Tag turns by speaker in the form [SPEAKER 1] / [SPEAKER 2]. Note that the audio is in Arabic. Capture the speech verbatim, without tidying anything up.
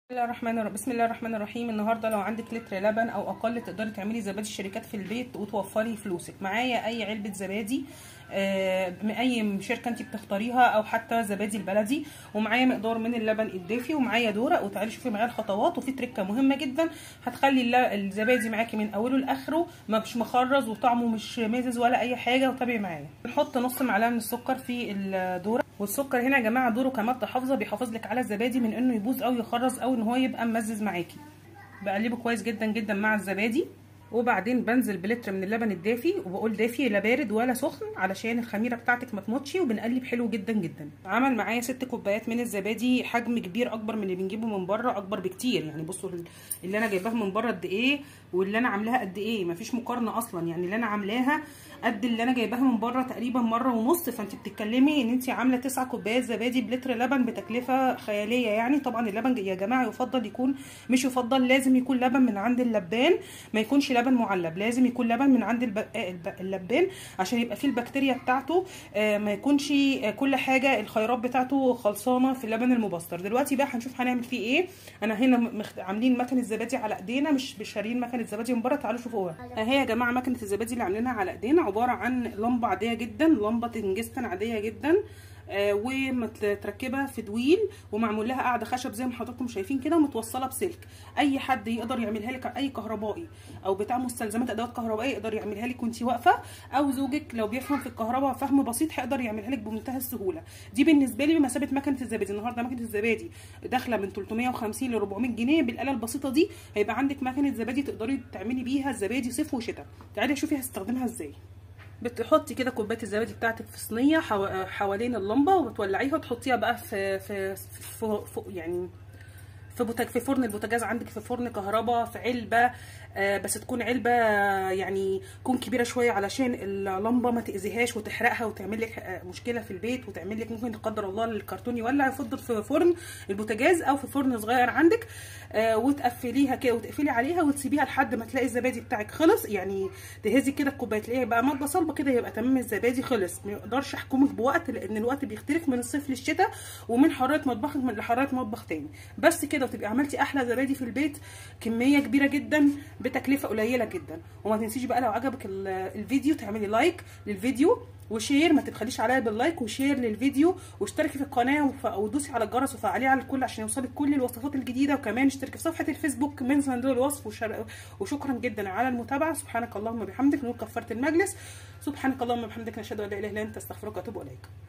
[SPEAKER 1] بسم الله الرحمن الرحيم بسم الله الرحمن الرحيم النهارده لو عندك لتر لبن او اقل تقدري تعملي زبادي الشركات في البيت وتوفري فلوسك. معايا اي علبه زبادي آه من اي شركه انت بتختاريها او حتى زبادي البلدي، ومعايا مقدار من اللبن الدافي، ومعايا دورق. وتعالي شوفي معايا الخطوات، وفي تركه مهمه جدا هتخلي الزبادي معاكي من اوله لاخره ما مش مخرز وطعمه مش مزز ولا اي حاجه. وتابعي معايا. نحط نص معلقه من السكر في الدورق، والسكر هنا يا جماعه دوره كماده حافظه بيحافظ لك على الزبادي من انه يبوظ او يخرز او ان هو يبقى ممزز معاكي. بقلبه كويس جدا جدا مع الزبادي، وبعدين بنزل بلتر من اللبن الدافي، وبقول دافي لا بارد ولا سخن علشان الخميره بتاعتك ما تموتش، وبنقلب حلو جدا جدا. عمل معايا ست كوبايات من الزبادي، حجم كبير اكبر من اللي بنجيبه من بره، اكبر بكتير. يعني بصوا اللي انا جايباها من بره قد ايه واللي انا عاملاها قد ايه، مفيش مقارنه اصلا. يعني اللي انا عاملاها قد اللي انا جايباها من بره تقريبا مره ونص. فانت بتتكلمي ان انت عامله تسع كوبايات زبادي بلتر لبن بتكلفه خياليه. يعني طبعا اللبن يا جماعه يفضل يكون، مش يفضل، لازم يكون لبن من عند اللبان، ما يكونش لبن معلب. لازم يكون لبن من عند اللبان عشان يبقى فيه البكتيريا بتاعته، ما يكونش كل حاجه الخيرات بتاعته خلصانه في اللبن المبستر. دلوقتي بقى هنشوف هنعمل فيه ايه. انا هنا عاملين مكنه زبادي على ايدينا، مش شارين مكنه زبادي من بره. تعالوا شوفوها اهي يا جماعه. مكنه الزبادي اللي عاملينها على ايدينا عباره عن لمبه عاديه جدا، لمبه تنجستن عاديه جدا، آه ومتركبه في دويل، ومعمول لها قاعده خشب زي ما حضراتكم شايفين كده، ومتوصله بسلك. اي حد يقدر يعملها لك، اي كهربائي او بتاع مستلزمات ادوات كهربائيه يقدر يعملها لك وانت واقفه، او زوجك لو بيفهم في الكهرباء فهم بسيط هيقدر يعملها لك بمنتهى السهوله. دي بالنسبه لي بمثابه مكنه الزبادي. النهارده مكنه الزبادي داخله من ثلاثمية وخمسين ل أربعمية جنيه. بالاله البسيطه دي هيبقى عندك مكنه زبادي تقدري تعملي بيها الزبادي صيف وشتاء. تعالي شوفي هستخدمها ازاي. بتحطي كده كوبايه الزبادي بتاعتك في صينيه حوالين اللمبه، وتولعيها وتحطيها بقى في في, في, في يعني في بوتاج في فرن البوتاجاز عندك، في فرن كهرباء، في علبه، آه بس تكون علبه يعني تكون كبيره شويه علشان اللمبه ما تاذيهاش وتحرقها وتعمل لك آه مشكله في البيت، وتعمل لك ممكن لا قدر الله الكرتون يولع. يفضل في فرن البوتاجاز او في فرن صغير عندك، آه وتقفليها كده وتقفلي عليها وتسيبيها لحد ما تلاقي الزبادي بتاعك خلص. يعني تهزي كده الكوبايه تلاقيها بقى ماده صلبه كده، يبقى تمام الزبادي خلص. ما اقدرش احكمك بوقت لان الوقت بيختلف من الصيف للشتاء، ومن حراره مطبخك من لحراره مطبخ تاني. بس كده وتبقي عملتي احلى زبادي في البيت، كميه كبيره جدا بتكلفه قليله جدا. وما تنسيش بقى لو عجبك الفيديو تعملي لايك للفيديو وشير، ما تبخليش عليا باللايك وشير للفيديو، واشتركي في القناه ودوسي على الجرس وفعليه على الكل عشان يوصلك كل الوصفات الجديده. وكمان اشتركي في صفحه الفيسبوك من صندوق الوصف. وشكرا جدا على المتابعه. سبحانك اللهم وبحمدك، نور كفاره المجلس. سبحانك اللهم وبحمدك، نشهد ان لا اله الا انت، استغفرك واتوب اليك.